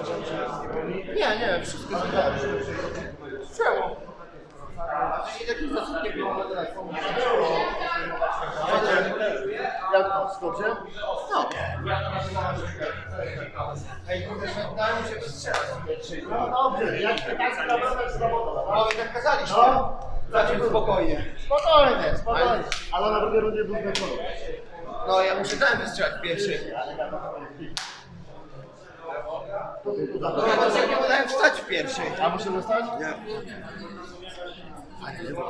Nie, wszystko jest dobrze. Czemu? A wcześniej takich zasób nie było. Jak to? Dobrze? No. Ej, kurde, dają się wystrzelać. No dobrze, jak tak tak kazaliście. No. Zacząć spokojnie. Spokojnie. Ale na drugiej rundzie był zmęczony. No ja muszę tam wystrzelać pierwszy. Ja nie udałem wstać w pierwszej. A muszę zostać? Nie.